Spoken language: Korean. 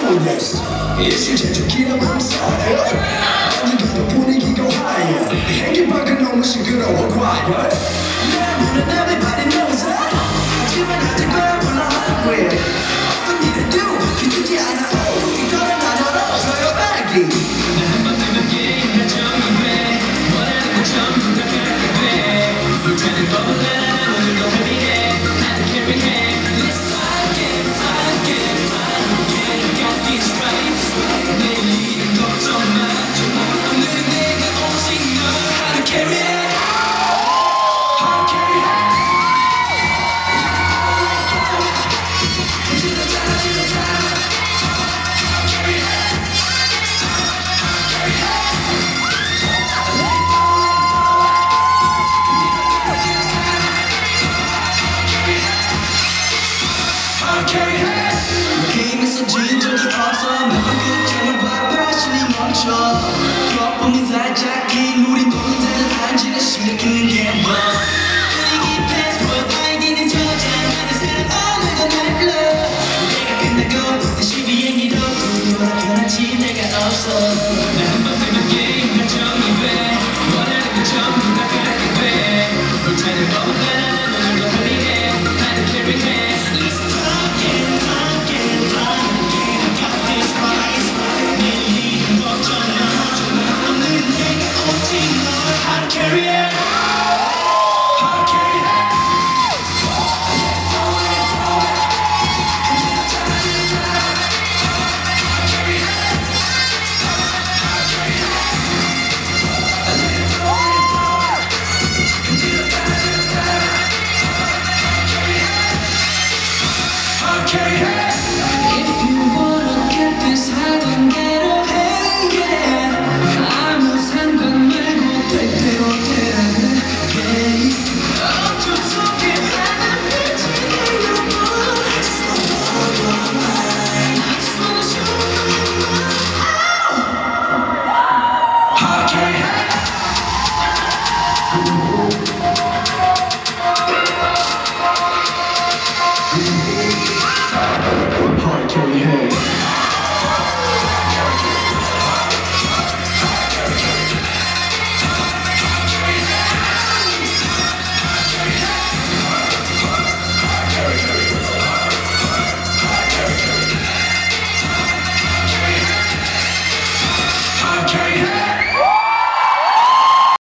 yes 일시 제조기는 맘살에 언젠가도 분위기가 higher 행기 밖은 너무 시끄러워 과열 내 눈은 everybody knows it 하지만 아직 널 몰라 hungry 어떤 일을 do 기쁘지 않아 이거는 나눠 조용하기 한번 뜨면 게임 다 정이 돼 원하는 건 전부 다 갖게 돼 불타는 법은 난 오늘도 heavy해 나도 carry해 Let's fight it, fight it, fight it Got these stripes 내일 일은 걱정 마 오늘은 내가 오직 널 How to carry it How to carry it Till the time, till the time How to carry it 느낌에서 진 적이 없어 매번 끝장을 봐봐 신이 멈춰 거품이 살짝 긴 우리 노는 데는 한지를 일으키는 게 뭐 분위기 패스워드 아이디는 저장 하는 사람 오늘도 날 불러 내가 끝나고 다시 비행기로 돌아가지 내가 없어 나 한번 뜨면 게임 다 정리돼 원하는 건 전부 다 갖게 돼 불타는 법은 나는 오늘도 heavy해 나도 carry해 Let's talk it, talk it, talk it I got this spice 내일 일은 걱정 마 오늘은 내가 오직 널 How to carry it How to carry it If you wanna get this 하던 대로 해 yeah. 아무 상관 말고 될 대로 되라는 게 어둠 속에 하나 비치게 여보 I just wanna hold your mind I just wanna show you How to carry it Hard carry head How to carry it